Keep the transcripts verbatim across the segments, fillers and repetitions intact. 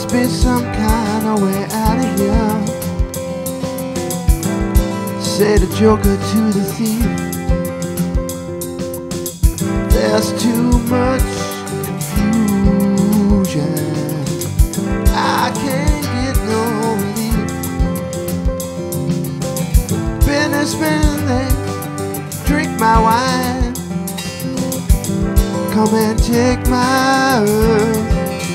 must be some kind of way out of here, said the joker to the thief. There's too much confusion, I can't get no relief. Businessmen, they drink my wine, come and take my earth.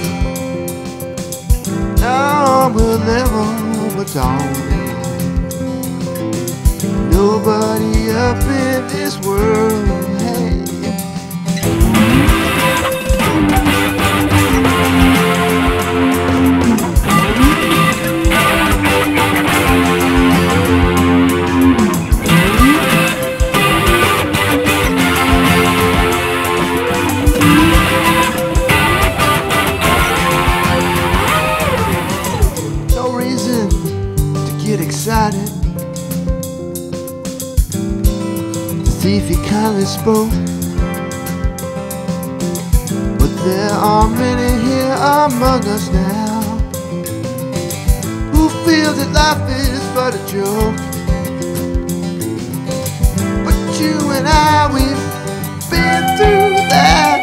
No, we'll never but on. Nobody up in this world, hey. Excited, the thief he kindly spoke, but there are many here among us now who feel that life is but a joke. But you and I, we've been through that,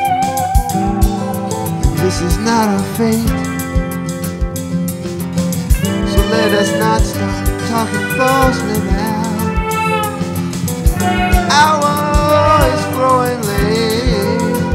and this is not our fate. Let us not start talking falsely now. Hour is growing late.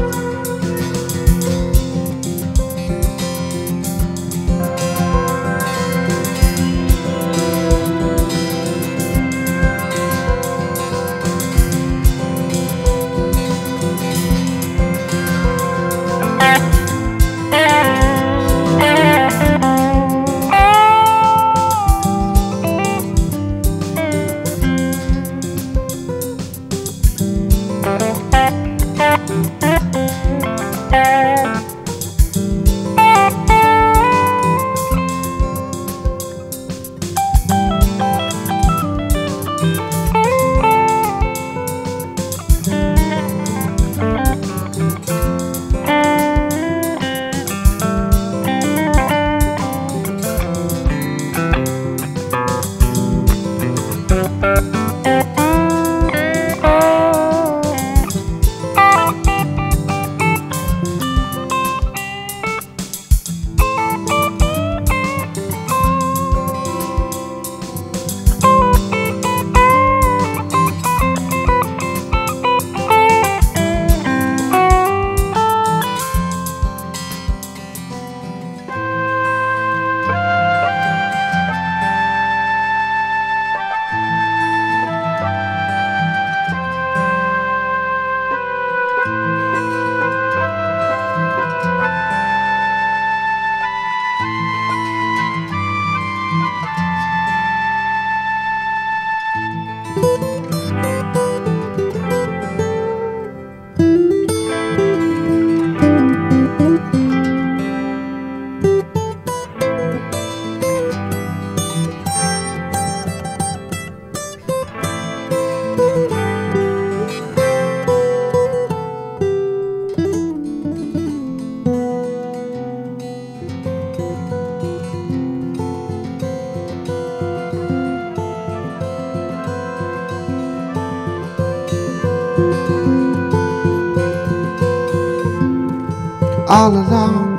All along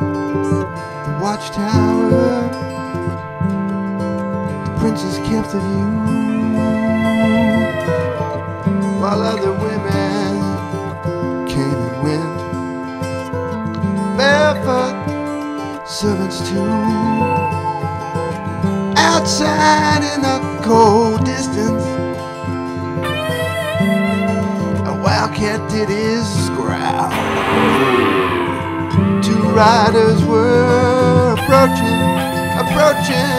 the watchtower, the princess kept the view, while other women came and went, barefoot servants too. Outside in the cold distance, a wildcat did his growl. Two riders were approaching, approaching